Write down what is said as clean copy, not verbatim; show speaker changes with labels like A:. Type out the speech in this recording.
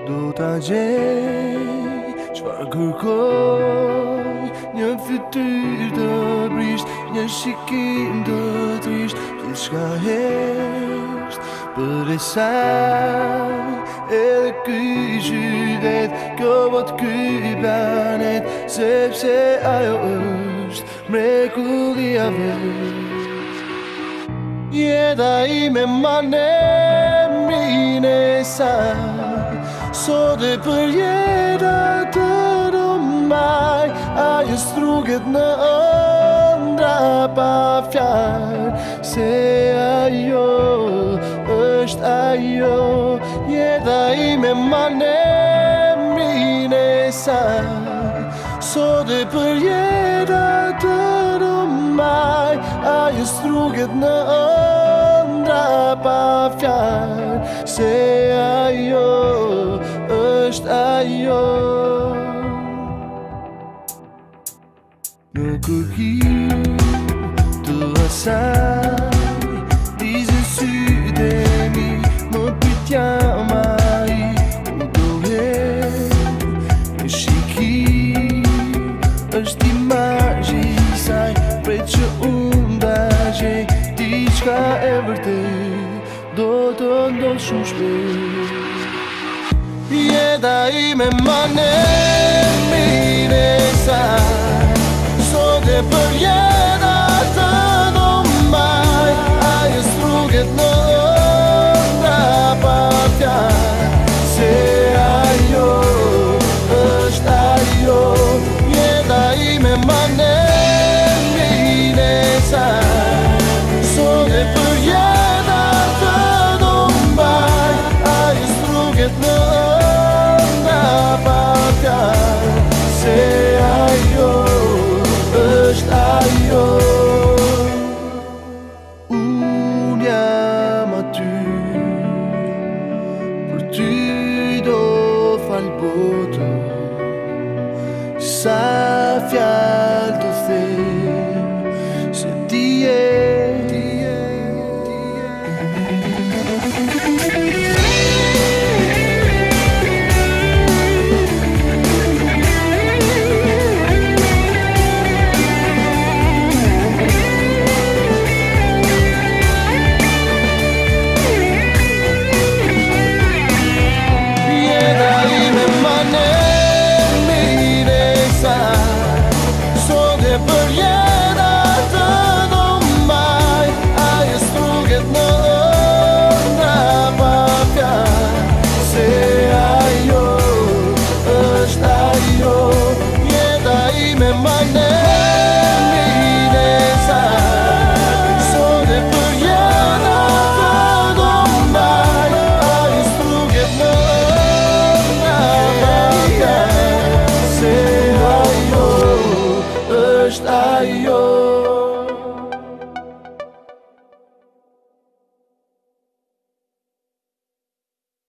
A: do ta gjej çfarë kërkoj, një fytyrë të brisht, një shikim të trisht, gjithçka hesht përesa edhe ky qytet, kjo botë, ky planet, sepse ajo është mrekullia vetë. Jeta ime manemrin e saj, sot e për jeta të rëmaj, ajo struket në ëndra pa fjalë, se ajo është ajo. Jeta ime manemrin e saj, sot e për jeta të rëmaj, ajo struket në ëndra pa fjalë, se ajo është ajo. Në kërkim të asaj, dizën sytë e mi, më pyetja mai, u dohet në shikim, është imazhi i saj, prej që unë ta gjej, diçka e vërtet do të ndodh shumë shpejt. Jeta ime manemrin e saj, sot e për jeta të domaj, ajo struket në ëndra pa fjalë, se ajo është ajo. Jeta ime manemrin e saj, sot e për jeta të domaj, ajo struket në ëndra pa fjalë, se ajo është ajo. Unë jam aty, për ty do fal botën, sa fjalë